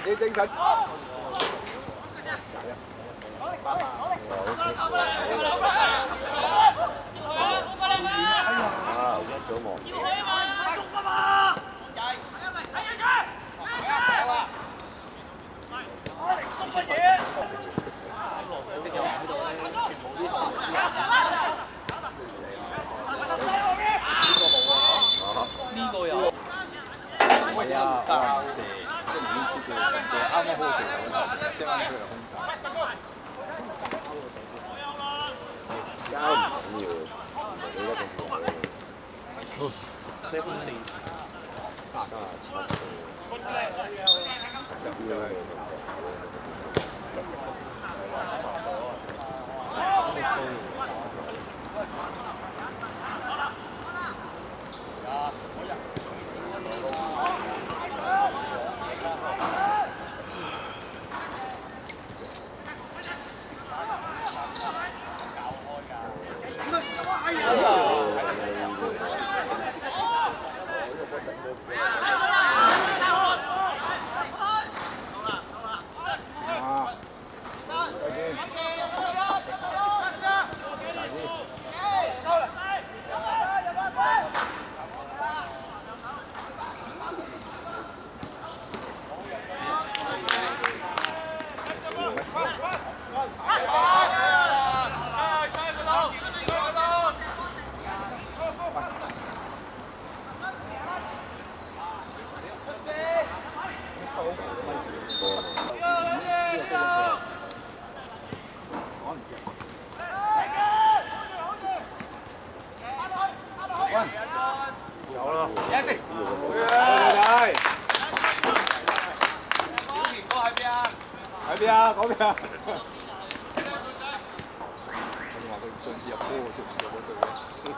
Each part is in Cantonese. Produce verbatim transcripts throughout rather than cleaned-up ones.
幾精神。啊！一早望。 呢個有。係啊，我話唔射，即係唔知佢佢啱啱好射到，即係啱啱佢空曬。交唔緊要，你得咁耐。四分四。三十七歲。有啦，一直。係。小田哥喺邊啊？喺邊啊？嗰邊啊？我話佢上次入波就唔入嗰隊嘅。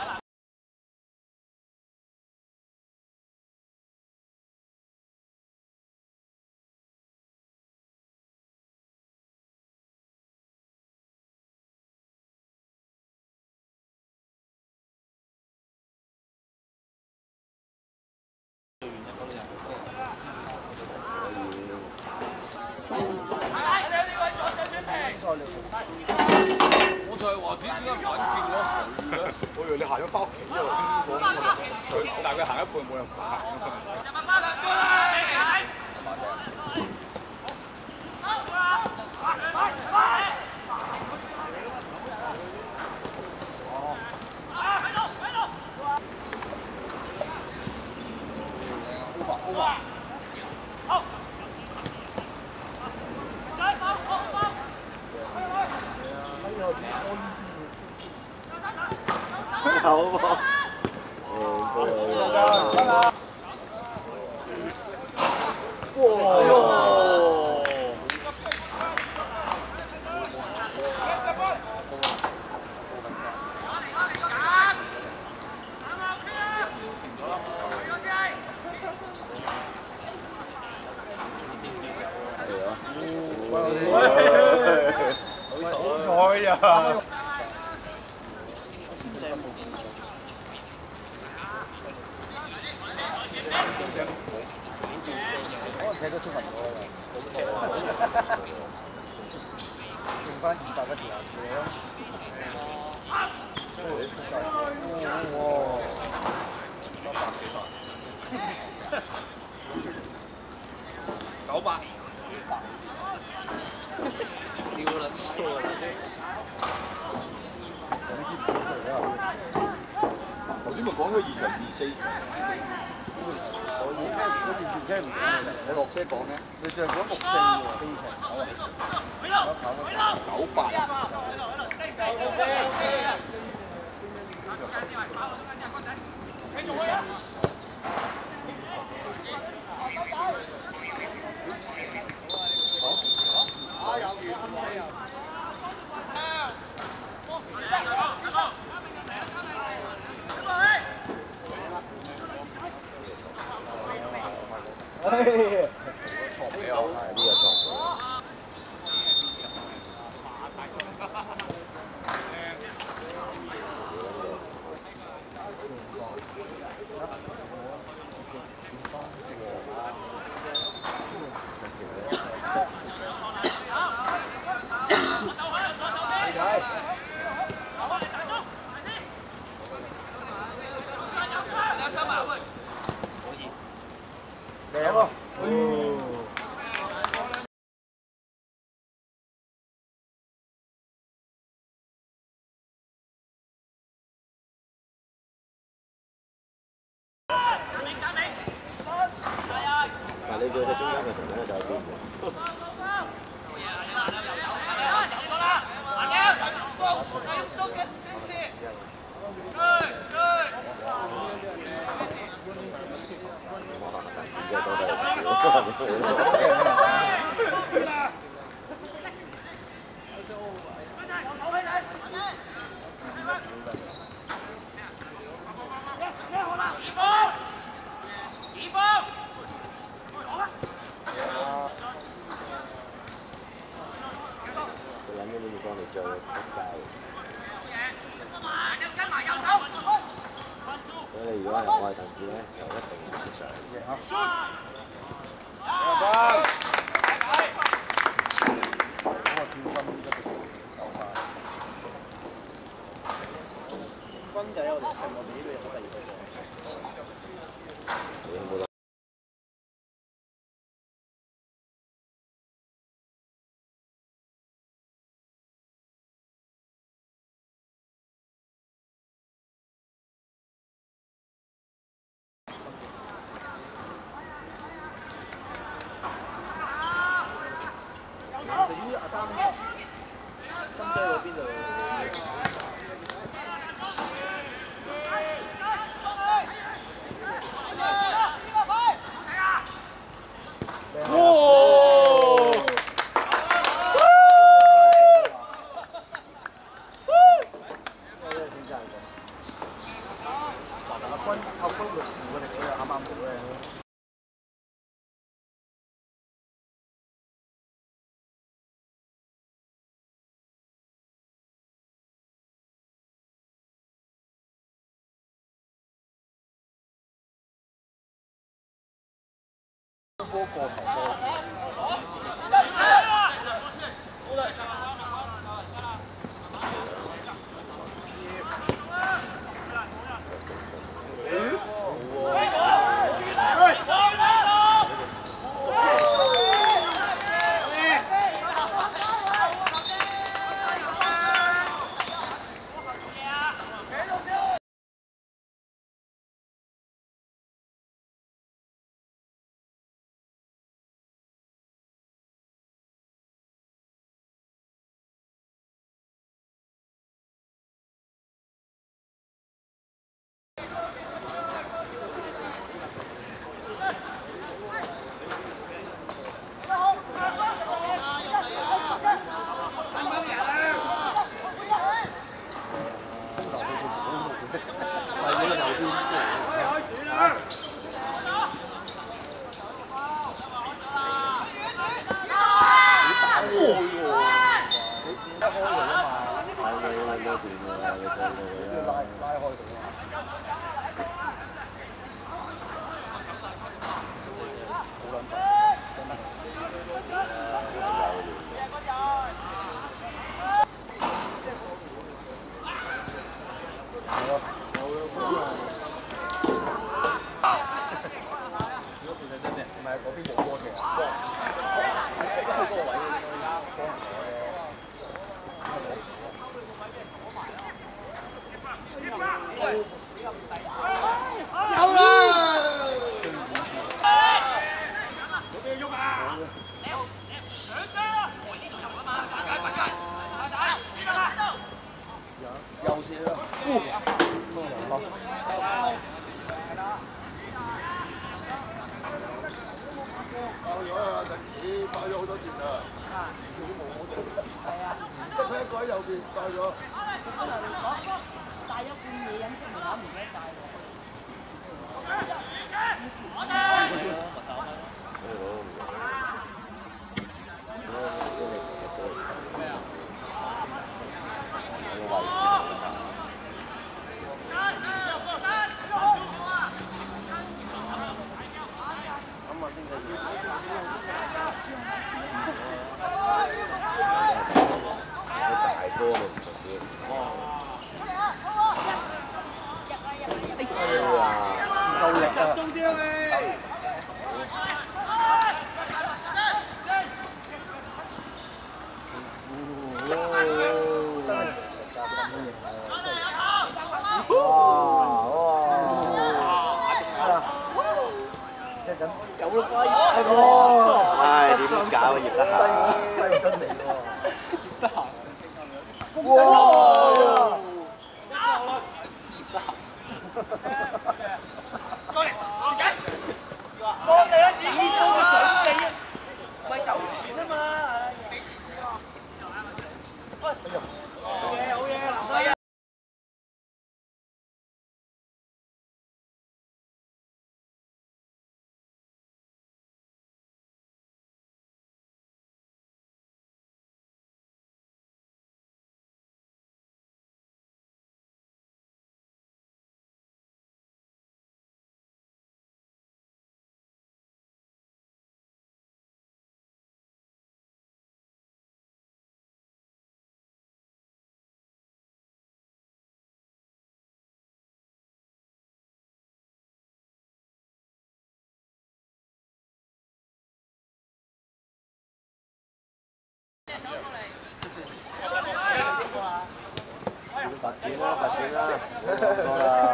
我就係話點點解唔揾見咗佢咧？我以為你行咗翻屋企啫喎，但係佢行一半冇人行。好喎，好彩呀！踢得出雲咗啦，剩翻二百個條嘢咯。哇！九百幾百？九百。笑啦，笑啦先。頭先咪講咗二場二四場。我聽嗰段段聽唔到，你落車講咧，你淨係講六四喎，四場，九八。繼續去啊！好，有緣有。哎，錯俾我，係呢個錯。 靚喎！哦。 但係你叫佢中間嘅時候咧就係邊嘅？如果係我係鄧志咧，就一定會上嘅。軍仔我哋係我哋呢度有冇第二個？你有冇？ 深圳嗰邊就靠軍力扶佢哋嗰日啱啱好咧。 波過頭波。 大哥咪唔少。 夠力啊！ 中啲喂！ 哇哇！即係咁有咯，哇！ 唉，點搞啊？葉德嫻。 西真嚟喎，葉德嫻。哇！ 過嚟，女仔，幫你一次，想你啊，咪走錢啊嘛！喂，好嘢好嘢，南西啊！ 罰錢啦，罰錢啦，唔好講多啦。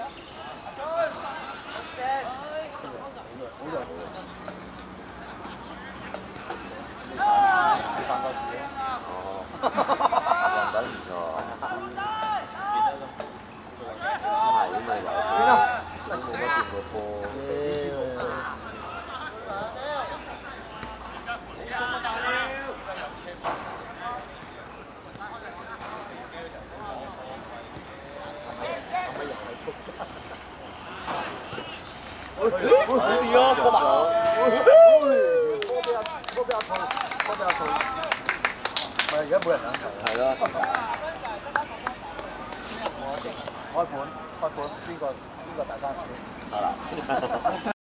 哦，運品唔錯。係咁咪有佢，都冇乜掂過波。 好事啊，過埋。波俾阿波俾阿兔，波俾阿兔。唔係而家冇人揀球。 係咯。 開盤，開盤，邊個邊個大三元？ 係啦。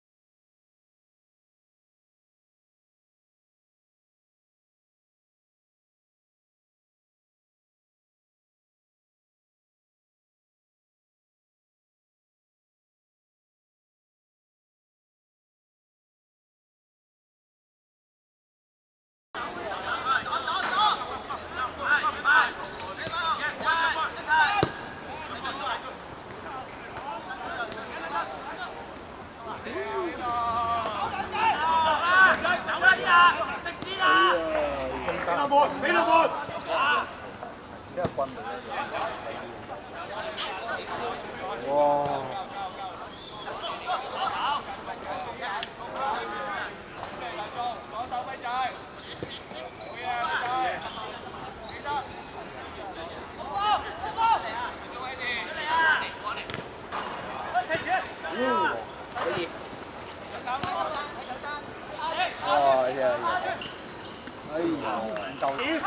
俾到波！ 即係棍嚟嘅。哇！可以。哇！哎呀！哎呀，唔夠錢。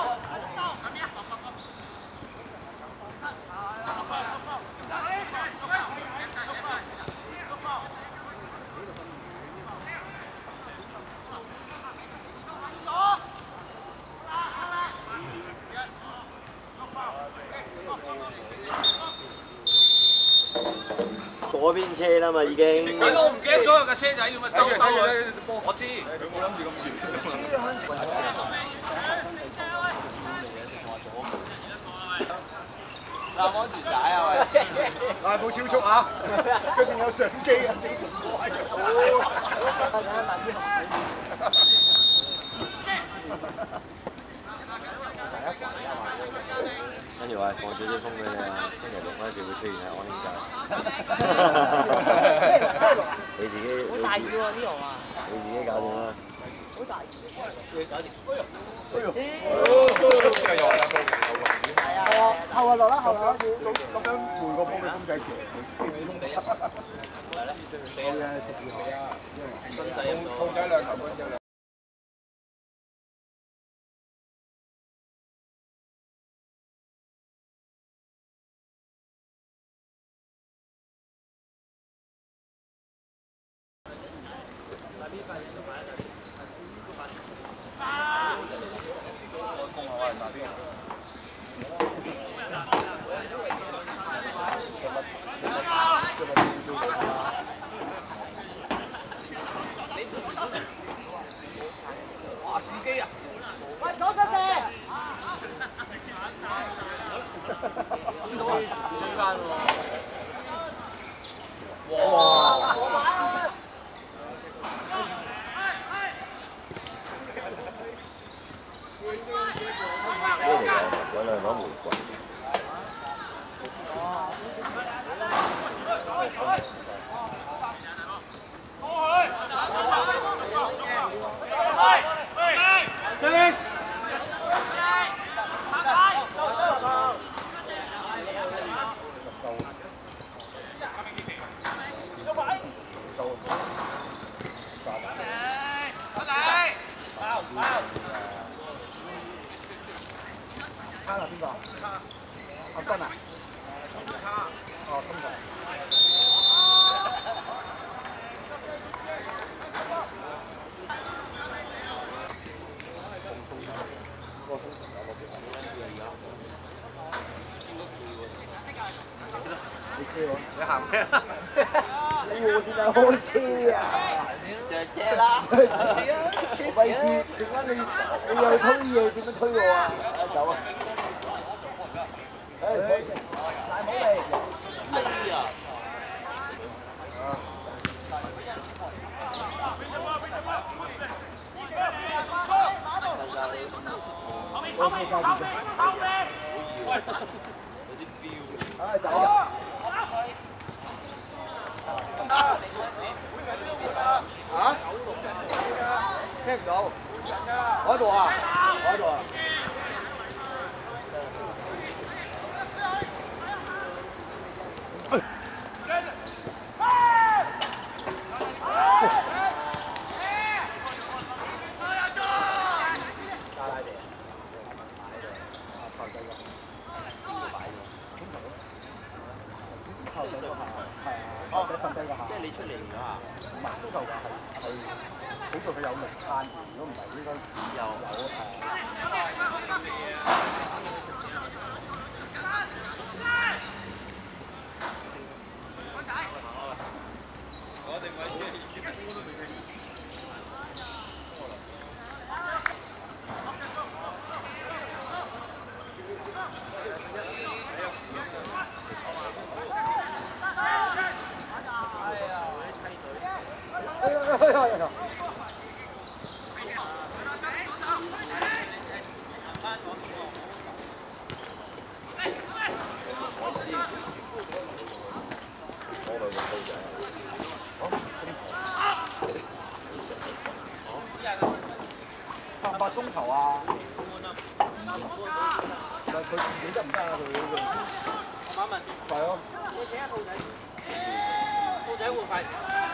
嗰邊車啦嘛已經。 係咯，我唔記得咗有架車仔咁啊，兜兜佢。我知。佢冇諗住咁遠。 攬安全帶啊喂！ 大步超速啊！出邊有相機啊！整條怪跟住話放少啲風俾你啊，星期六咧就會出現喺安興街。你自己好大雨喎呢度啊！你自己搞掂啦。好大雨，搞掂。哎呦！哎呦！ 係啊，後啊落啦，後啊開始咁樣換個波俾公仔蛇。好嘅，食住佢啊！公仔兩球，公仔兩。 行咩？ 我點解開車啊？ 着車啦， 我費事，點解你你又推嘢，點樣推我啊？走啊！誒，開車，大帽嚟。 哎呀！ 後面後面後面！ 有啲 feel。 唉，走啊！ 嚇？聽唔到？我喺度啊！我喺度啊！ 哦，瞓低個下。 即係你出嚟㗎嚇？ 唔係，足球話係係好在佢有力撐住，如果唔係應該有有我定位先。 發唔發中球啊？但係佢自己得唔得啊？佢嗰個我問一問先。 係咯。 你睇下兔仔，兔仔會快。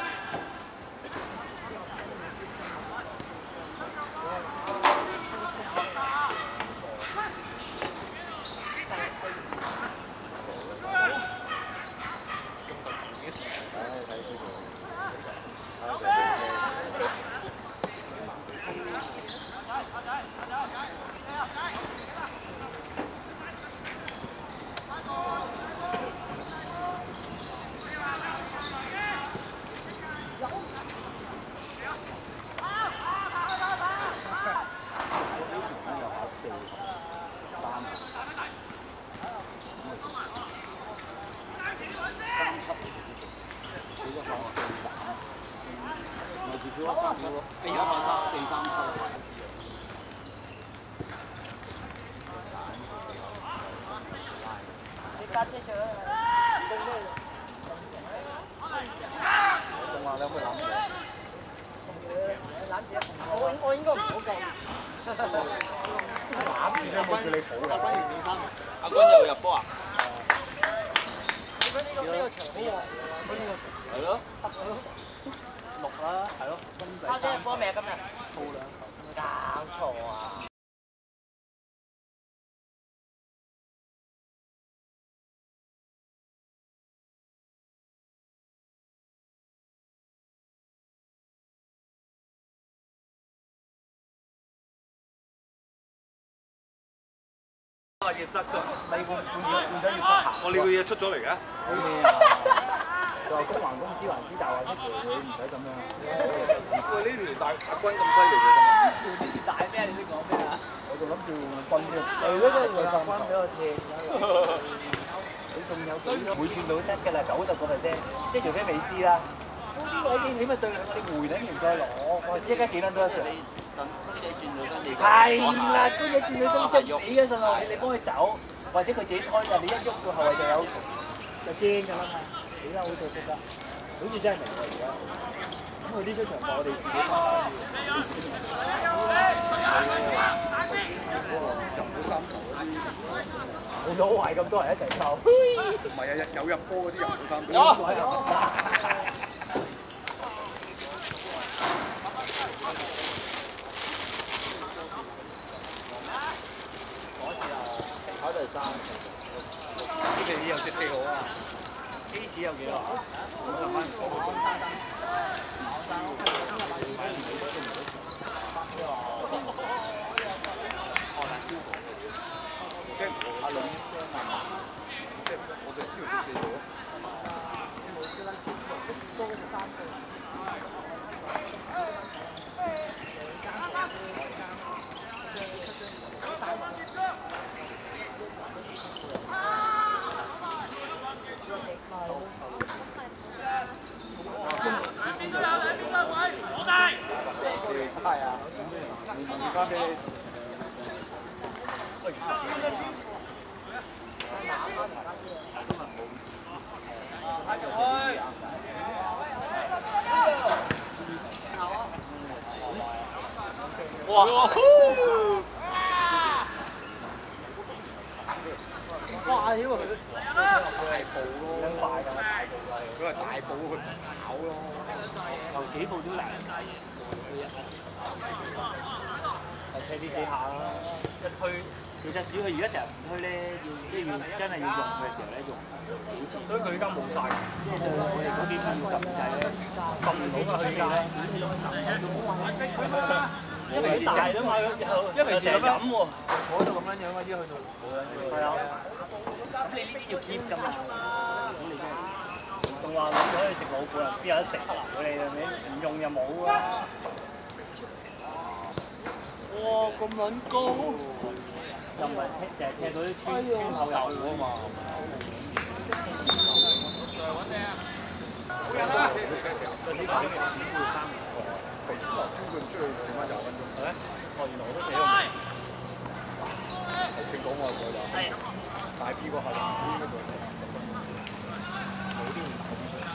而家考三四三七。 你架車上去。 仲話你可唔可以攬住？ 攬住我我應該唔好夠。 攬住啫，冇叫你抱嘅。 阿君又入波啊？ 呢個呢個場好喎， 係咯。 六啦，係咯。 家姐入波未啊？今日？ 鋪兩球。 搞錯啊！ 葉德進， 你換換咗換咗要得行。 我呢個嘢出咗嚟嘅。 好咩啊？就話公環公司還之大話出條你唔使咁樣。 喂，呢條大阿君咁犀利嘅今日。 大咩？你識講咩啊？ 我仲諗住換軍添。係咯，真係換軍俾我踢。你仲有幾會轉到 set 㗎啦，九十個 percent，即係除非美斯啦。呢啲位你咪對兩個你回頂完再攞，我依家幾撚多一場？ 等乜嘢轉到身你？ 係啦，嗰嘢轉到身即係死嘅信號，你你幫佢走，或者佢自己推㗎，你一喐個後衞就有就驚㗎啦嘛。死得好做識得，好似真係明㗎而家。咁佢呢張場我哋自己翻返去。 入到三球嗰啲， 冇所謂咁多人一齊鬥。 唔係啊，有入波嗰啲入到三球。 考第三，呢邊有隻四號啊 ，case 有幾多啊？五十蚊。 阿倫，即係我哋知道隻四號。 翻俾你。 哇！ 快喎佢，佢係步咯， 兩快㗎， 佢係大步佢跑咯， 頭幾步都嚟，就車啲幾下啦，一推。其實只要佢而家成日唔推咧，要即係要真係要用嘅時候咧，用幾次。所以佢而家冇晒，即係我哋嗰啲要撳掣咧，撳唔到嘅佢咧。因為大啊嘛，因為成日飲喎，坐到咁樣樣嗰啲去到。係啊。咁你呢啲要 keep 㗎嘛？仲話諗咗去食老虎人，邊有得食啊？佢哋係咪唔用就冇啊？哇！咁撚高！又唔係踢成日踢到啲村村口有啊嘛。 再揾你啊！ 好人啦！車時車時，就呢個點半三個。肥豬牛專佢出去做翻廿分鐘。係咩？哦，原來我都死咗。係正講我個就係大 B 個係應該做成十分鐘。冇啲唔打邊出。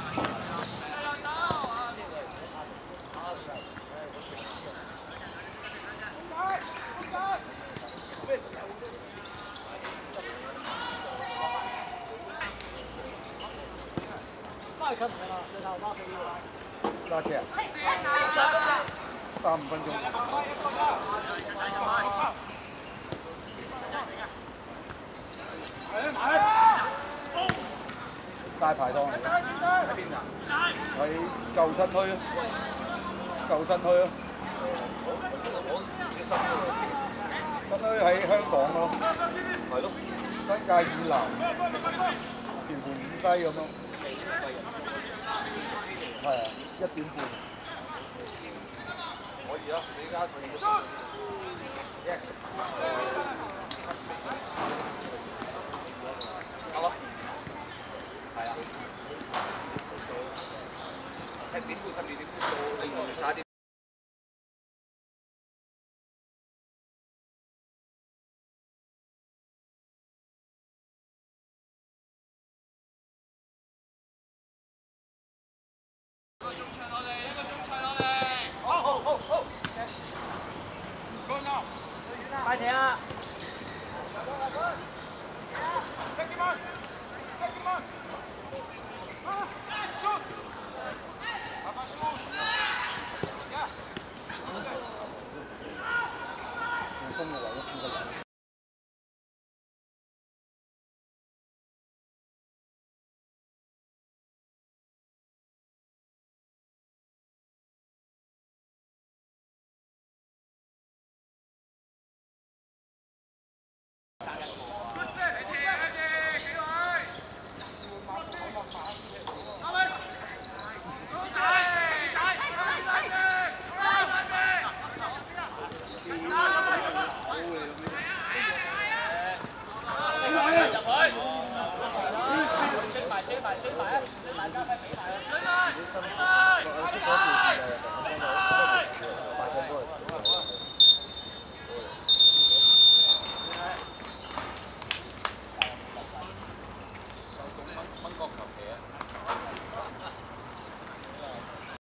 揸車啊！三五分鐘。大排檔嚟嘅。喺邊啊？喺舊新區啊！舊新區啊！新區喺香港咯。係咯。新界以南，屯門以西咁咯。係啊，一點半。可以啊，你而家yes。得咯。係啊。七點半、十二點半到另外十一點。 快停啊！追埋追埋啊！追埋加快俾埋啊！